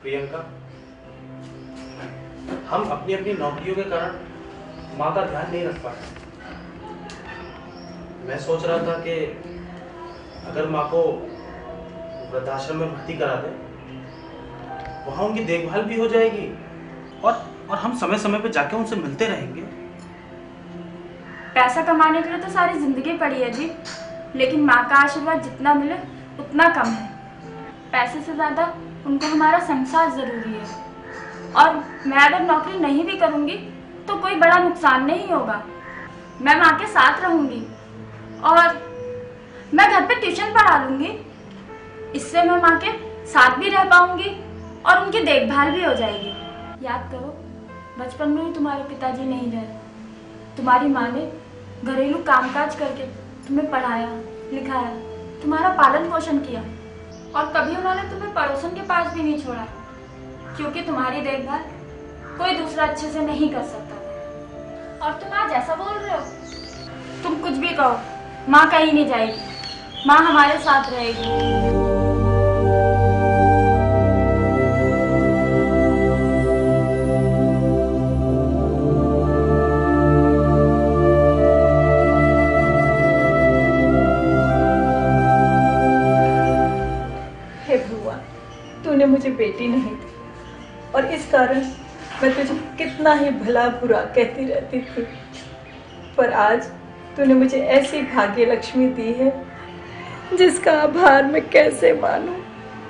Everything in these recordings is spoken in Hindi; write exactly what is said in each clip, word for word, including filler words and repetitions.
प्रियंका, हम अपनी अपनी नौकरियों के कारण माँ का ध्यान नहीं रख पाते। मैं सोच रहा था कि अगर माँ को वृद्धाश्रम में भर्ती करा दे, वहाँ उनकी देखभाल भी हो जाएगी और और हम समय समय पे जाके उनसे मिलते रहेंगे। पैसा कमाने के लिए तो सारी जिंदगी पड़ी है जी, लेकिन माँ का आशीर्वाद जितना मिले उतना कम है। पैसे से ज्यादा उनको हमारा संसार जरूरी है। और मैं अगर नौकरी नहीं भी करूंगी तो कोई बड़ा नुकसान नहीं होगा। मैं माँ के साथ रहूंगी और मैं घर पे ट्यूशन पढ़ा लूंगी। इससे मैं माँ के साथ भी रह पाऊंगी और उनकी देखभाल भी हो जाएगी। याद करो, बचपन में ही तुम्हारे पिताजी नहीं रहे, तुम्हारी माँ ने घरेलू कामकाज करके तुम्हें पढ़ाया लिखाया, तुम्हारा पालन पोषण किया और कभी उन्होंने तुम्हें पड़ोसन के पास भी नहीं छोड़ा, क्योंकि तुम्हारी देखभाल कोई दूसरा अच्छे से नहीं कर सकता। और तुम आज ऐसा बोल रहे हो? तुम कुछ भी कहो, माँ कहीं नहीं जाएगी, माँ हमारे साथ रहेगी। तूने मुझे बेटी नहीं दी और इस कारण मैं तुझे कितना ही भला बुरा कहती रहती थी, पर आज तूने मुझे ऐसी भाग्य लक्ष्मी दी है जिसका आभार मैं कैसे मानूं।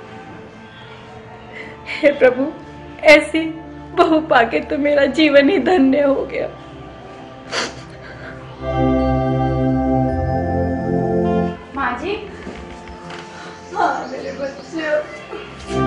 हे प्रभु, ऐसी बहू पाके तो मेरा जीवन ही धन्य हो गया। माँ जी। हाँ मेरे बच्चे।